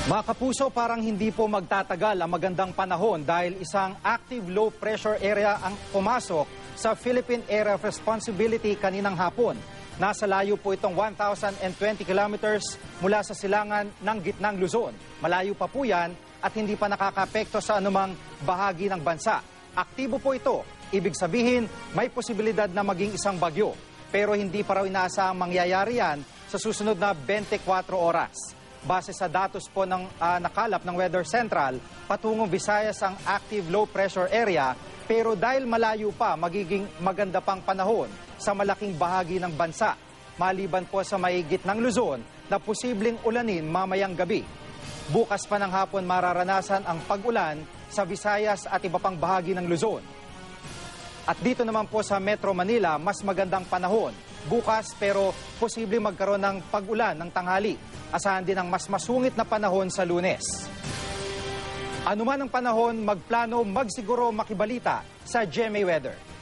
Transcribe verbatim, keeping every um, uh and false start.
Mga kapuso, parang hindi po magtatagal ang magandang panahon dahil isang active low pressure area ang pumasok sa Philippine Area of Responsibility kaninang hapon. Nasa layo po itong one thousand twenty kilometers mula sa silangan ng gitnang Luzon. Malayo pa po yan at hindi pa nakakapekto sa anumang bahagi ng bansa. Aktibo po ito. Ibig sabihin, may posibilidad na maging isang bagyo. Pero hindi pa raw inaasahang mangyayari yan sa susunod na twenty-four oras. Base sa datos po ng uh, nakalap ng Weather Central, patungong Visayas ang active low pressure area, pero dahil malayo pa, magiging maganda pang panahon sa malaking bahagi ng bansa. Maliban po sa may gitnang Luzon na posibleng ulanin mamayang gabi. Bukas pa ng hapon mararanasan ang pag-ulan sa Visayas at iba pang bahagi ng Luzon. At dito naman po sa Metro Manila, mas magandang panahon. Bukas pero posible magkaroon ng pag-ulan ng tanghali. Asahan din ang mas masungit na panahon sa Lunes. Ano man ang panahon, magplano, magsiguro, makibalita sa G M A Weather.